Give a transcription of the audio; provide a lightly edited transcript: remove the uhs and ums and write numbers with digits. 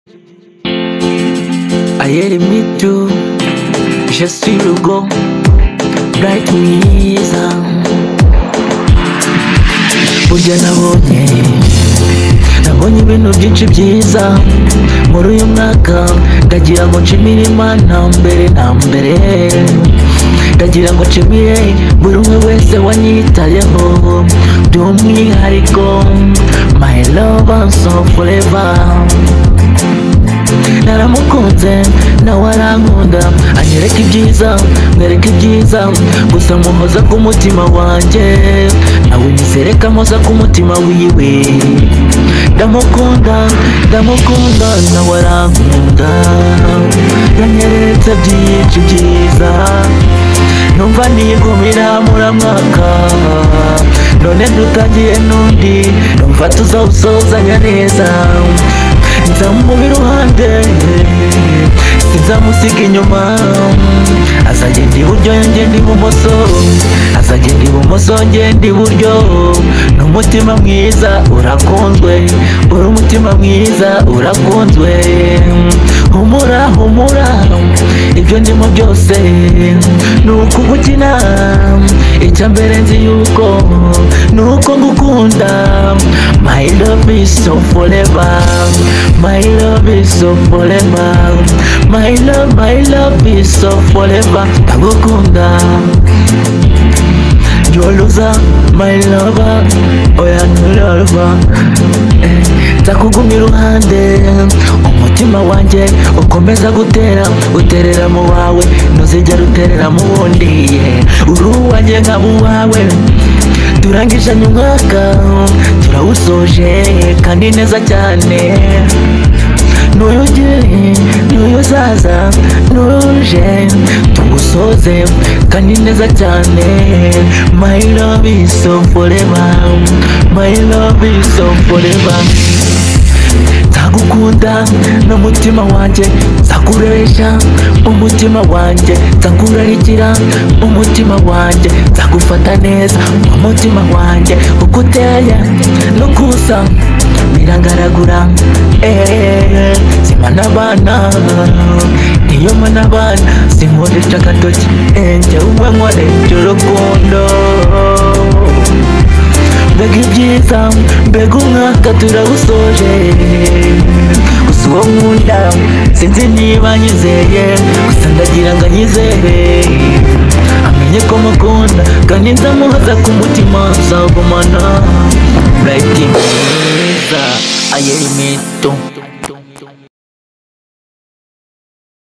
Ayeri mitu, je suis le go, bright mwiza. Burya nabonye ibintu byinshi byiza muri uyu mwaka. Ndagira ngo nshimire Imana mbere na mbere. Ndagira ngo nshimire buri umwe wese wanyitayeho by'umwihariko. My love and so forever. Naramukunze nawe arankunda, anyereka ibyiza mwereka ibyiza, gusa muhoza ku mutima wanjye, nawe nizereka moza ku mutima wiwe. Ndamukunda nawe arankunda, yanyeretse byinshi byiza, numva niyigumira muramwaka. None dutangiye n'undi, numva tuzawusozanya neza. Nzamuba iruhande sinzamusiga inyuma, azagenda iburyo ngenda ibumoso, azagenda ibumoso ngenda iburyo. N'umutima mwiza urakunzwe, uri umutima mwiza urakunzwe. Humura humura, ibyo ndimo byose ni ukugukina. Icya mbere nzi yuko ni uko ngukunda. My love is so forever, my love is so forever, my love is so forever. Ndagukunda, your loser, my lover, oya nturava. Nzakuguma iruhande, umutima wanjye ukomeza gutera, uterera mu wawe, ntuzigera uterera mu wundi. Uri uwanjye nkaba uwawe, turangijanye umwaka turawusoje kandi neza cyane. N'uyu ugiye n'uyu uzaza n'uje tugusoze kandi neza cyane. My love is so forever, my love is so forever. Nzagukunda n'umutima wanjye, nzakuresha umutima wanjye, nzakurarikira umutima wanjye, nzagufata neza umutima wanjye. Uko uteye n'uko usa birangaragura, simana abana niyo mana abana, sinkundisha agatoki njyewe nkoresha urukundo. Mbega ibyiza, mbega umwaka turawusoje, gusa uwo nkunda sinzi niba nyizeye, gusa ndagira ngo anyizere amenye ko mukunda kandi nzamuhoza ku mutima. Nzagumana bright mwiza, Ayeri mitu.